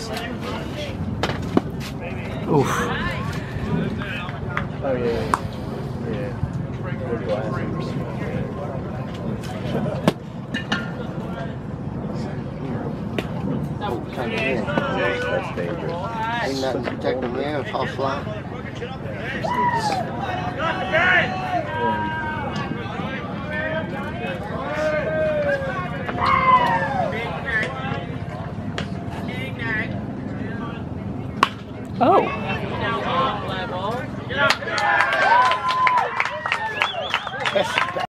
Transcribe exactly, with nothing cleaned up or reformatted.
Oof. Oh yeah. Yeah. Good glasses. That's dangerous. Ain't nothing protecting me, it's all fly. Yeah.